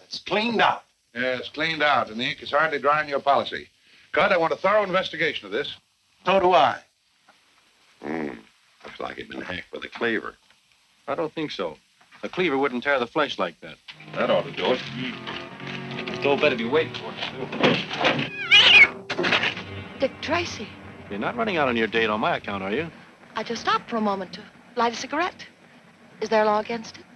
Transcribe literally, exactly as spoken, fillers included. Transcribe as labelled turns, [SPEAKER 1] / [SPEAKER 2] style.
[SPEAKER 1] It's cleaned out.
[SPEAKER 2] Yeah, it's cleaned out, and the ink is hardly dry in your policy. Cut, I want a thorough investigation of this.
[SPEAKER 1] So do I.
[SPEAKER 3] Hmm. Looks like he'd been hacked with a cleaver.
[SPEAKER 4] I don't think so. A cleaver wouldn't tear the flesh like that.
[SPEAKER 3] That ought to do it.
[SPEAKER 4] Joe better be waiting for us, too.
[SPEAKER 5] Dick Tracy.
[SPEAKER 4] You're not running out on your date on my account, are you?
[SPEAKER 5] I just stopped for a moment to light a cigarette. Is there a law against it?